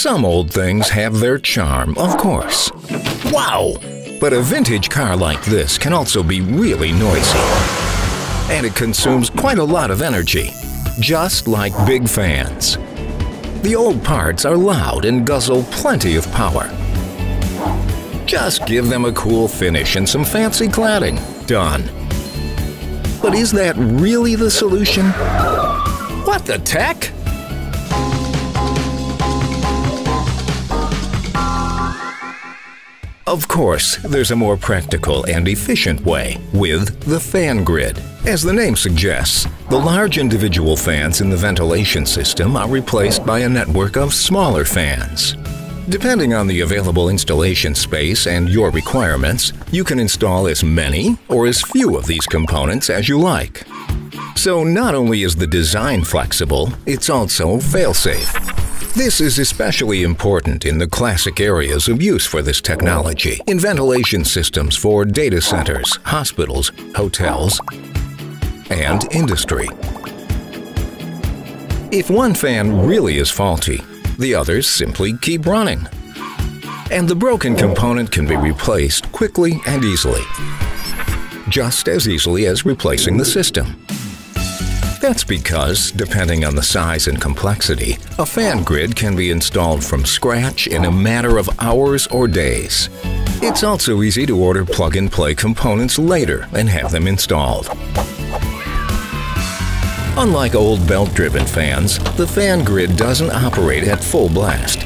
Some old things have their charm, of course. Wow! But a vintage car like this can also be really noisy. And it consumes quite a lot of energy, just like big fans. The old parts are loud and guzzle plenty of power. Just give them a cool finish and some fancy cladding. Done. But is that really the solution? What the tech? Of course, there's a more practical and efficient way with the FanGrid. As the name suggests, the large individual fans in the ventilation system are replaced by a network of smaller fans. Depending on the available installation space and your requirements, you can install as many or as few of these components as you like. So not only is the design flexible, it's also fail-safe. This is especially important in the classic areas of use for this technology, in ventilation systems for data centers, hospitals, hotels, and industry. If one fan really is faulty, the others simply keep running. And the broken component can be replaced quickly and easily, just as easily as replacing the system. That's because, depending on the size and complexity, a FanGrid can be installed from scratch in a matter of hours or days. It's also easy to order plug-and-play components later and have them installed. Unlike old belt-driven fans, the FanGrid doesn't operate at full blast.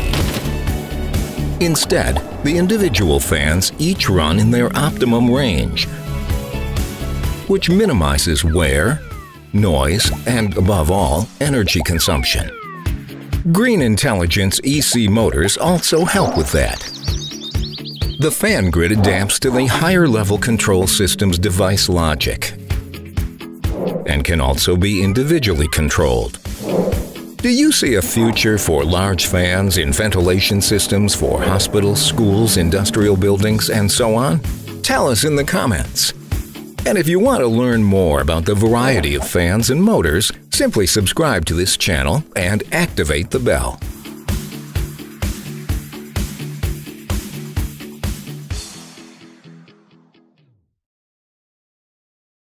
Instead, the individual fans each run in their optimum range, which minimizes wear, noise, and above all, energy consumption. Green Intelligence EC motors also help with that. The FanGrid adapts to the higher level control system's device logic and can also be individually controlled. Do you see a future for large fans in ventilation systems for hospitals, schools, industrial buildings, and so on? Tell us in the comments. And if you want to learn more about the variety of fans and motors, simply subscribe to this channel and activate the bell.